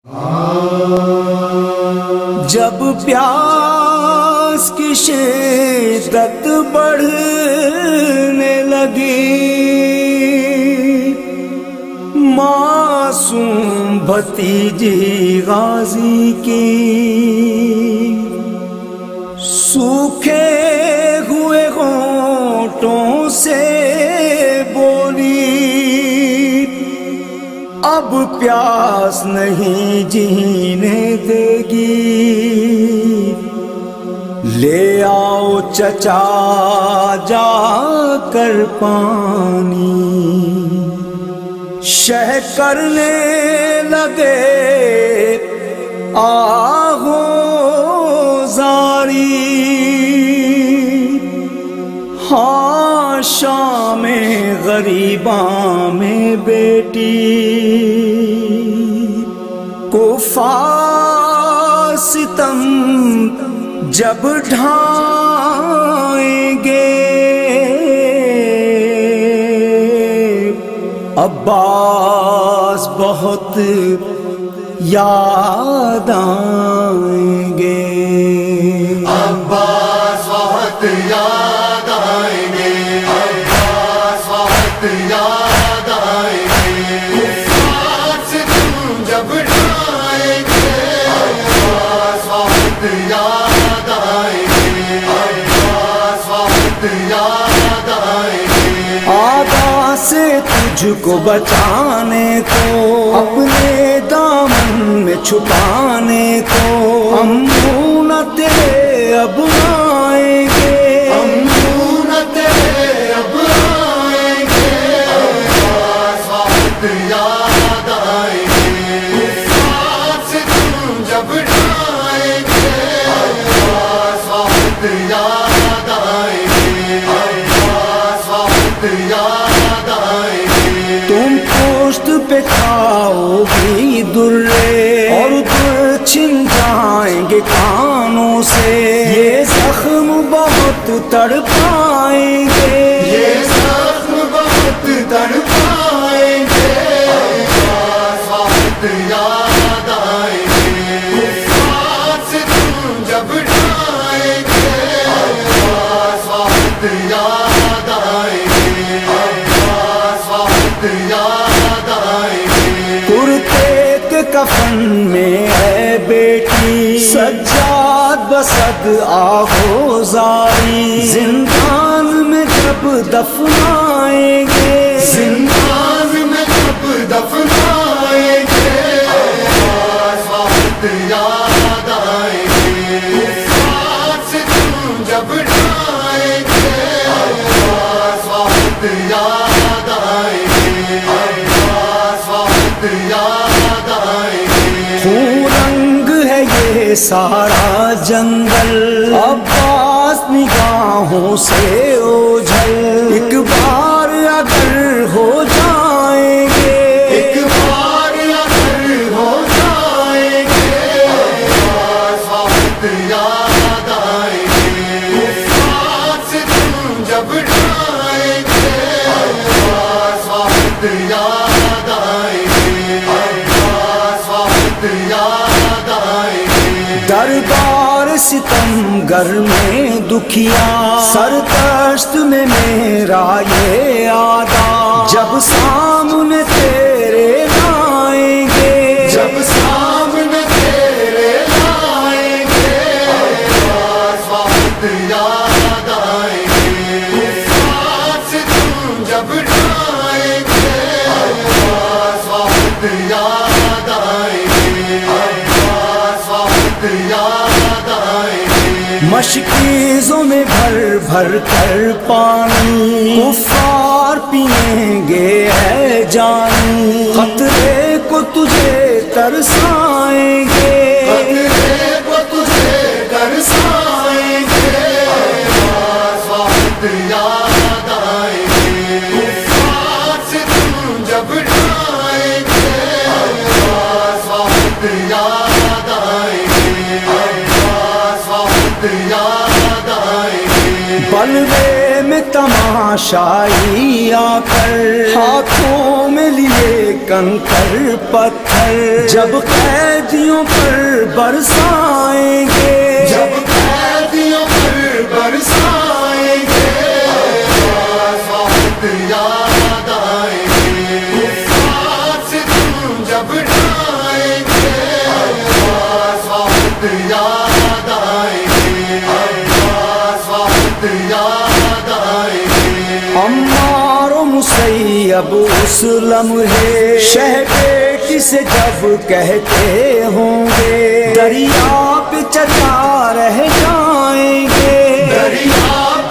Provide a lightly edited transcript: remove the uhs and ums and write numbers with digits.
جب پیاس کی شدت بڑھنے لگی، معصوم بھتیجی غازی کی سوکھے ہوئے ہونٹوں سے بولی، اب پیاس نہیں جینے دے گی، لے آؤ چچا جا کر پانی۔ شہ کرنے لگے آہو زاری، ہاں شام غریباں میں بیٹی کفار ستم جب ڈھائیں گے، عباس بہت یاد آئیں گے، عباس بہت یاد آئیں گے، عباس بہت یاد آئیں گے، کفار سے تم جب ڈھائیں گے، عباس بہت یاد آئیں گے، عباس بہت یاد آئیں گے۔ آقا سے تجھ کو بچانے کو، اپنے دامن میں چھپانے کو، ہم نہ تیرے اب آئیں گے، ہم نہ تیرے اب آئیں گے، عباس بہت یاد آئیں گے، کفار سے تم جب ڈھائیں گے، عباس بہت یاد آئیں گے، عباس بہت یاد آئیں گے۔ تم پوشت پہ کھاؤ گی درے، اور در چھن جائیں گے کانوں سے، یہ زخم بہت تڑپائیں گے، یہ زخم بہت تڑپائیں گے، عباس بہت یاد آئیں گے، کفار سے تم جب ڈھائیں گے، عباس بہت یاد آئیں گے، عباس بہت یاد آئیں گے۔ کرتے کے کفن میں ہے بیٹی سجاد بسد آہو زاری، زندان میں جب دفنائیں گے، زندان میں جب دفنائیں گے، عباس بہت یاد آئیں گے، کفار سے تم جب ڈھائیں گے، عباس بہت یاد آئیں گے، عباس بہت یاد آئیں گے۔ خون رنگ ہے یہ سارا جنگل، عباس نگاہوں سے اوجھل، ایک بار اگر ہو جائیں گے، ایک بار اگر ہو جائیں گے، عباس بہت یاد آئیں گے، کفار سے تم جب ڈھائیں گے، عباس بہت یاد آئیں گے، عباس بہت یاد آئیں گے۔ دربار ستم گر میں دکھیا، سرتشت میں میرا یہ آدا، جب سامنے تیرے لائیں گے، جب سامنے تیرے لائیں گے، عباس بہت یاد آئیں گے، کفار سے تم جب ڈھائیں گے، عباس بہت یاد آئیں گے، عباس بہت یاد آئیں گے۔ مشکیزوں میں بھر بھر کر پانی کفار پئیں گے ہے جانی، خطرے کو تجھے ترسائیں گے، خطرے کو تجھے ترسائیں گے، عباس بہت یاد آئیں گے، کفار سے تم جب ڈھائیں گے، عباس بہت یاد آئیں گے، عباس بہت یاد آئیں گے۔ بلوے میں تماشائی آ کر ہاتھوں میں لیے کنکر پتھر جب قیدیوں پر برسائیں گے جب قیدیوں پر برسائیں گے وقت یاد آئیں گے کفار سے تم جب ڈرائیں گے وقت یاد آئیں گے وقت یاد آئیں گے عمار و مسیب اس لمحے شہ بیٹی سے جب کہتے ہوں گے دریا پہ چلا رہ جائیں گے دریا